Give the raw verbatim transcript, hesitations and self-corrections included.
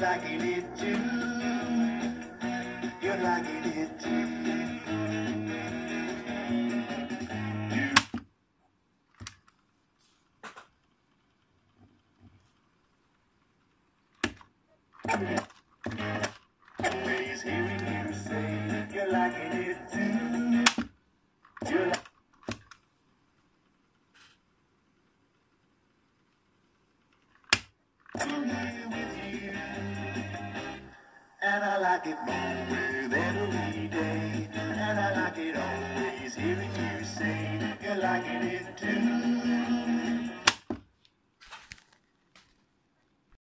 liking it too. You're liking it too. Always hearing you say you're liking it too. You're li- I'm here with you, and I like it more with every day. And I like it always hearing you say you're liking